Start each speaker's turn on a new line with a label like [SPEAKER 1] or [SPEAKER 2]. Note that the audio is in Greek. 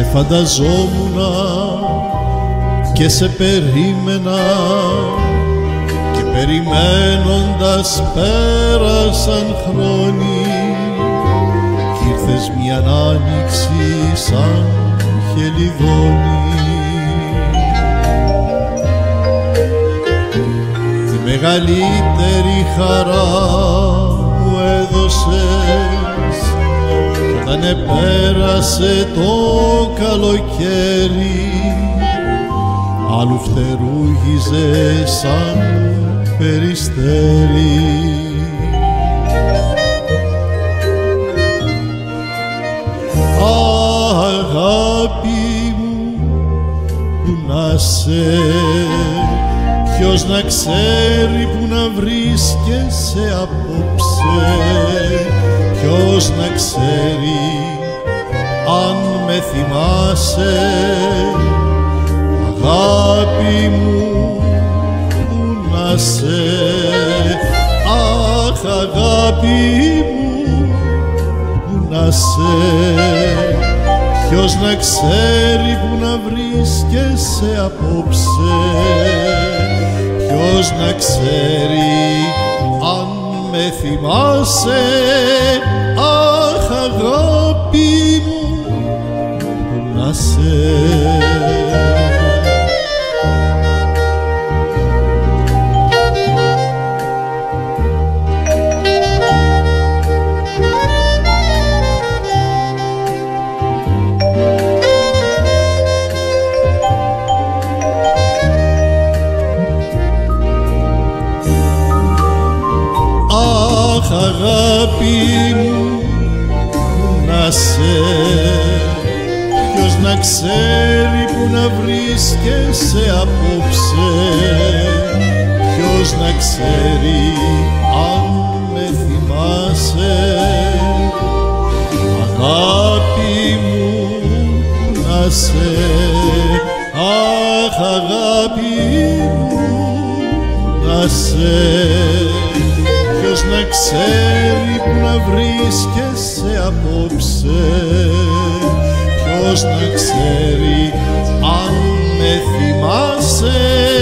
[SPEAKER 1] φανταζόμουνα και σε περίμενα και περιμένοντας πέρασαν χρόνοι κι ήρθες μιαν άνοιξη σαν χελιδόνι. Τη μεγαλύτερη χαρά μου έδωσες κι όταν επέρασε το καλοκαίρι άλλου φτερούγιζε σαν περιστέρι. Αγάπη μου, που να σε, ποιος να ξέρει που να βρίσκεσαι απόψε, ποιος να ξέρει αν με θυμάσαι. Αγάπη μου, που να σε, αχ αγάπη μου, που να σε, ποιος να ξέρει που να βρίσκεσαι απόψε, ποιος να ξέρει αν με θυμάσαι. Αχ αγάπη μου, που να σε. Αχ αγάπη μου, που να σε, ποιος να ξέρει που να βρίσκεσαι απόψε, ποιος να ξέρει αν με θυμάσαι. Αγάπη μου, που να σε, αχ αγάπη μου, να σε, ποιος να ξέρει που να βρίσκεσαι απόψε, ποιος να ξέρει αν με θυμάσαι.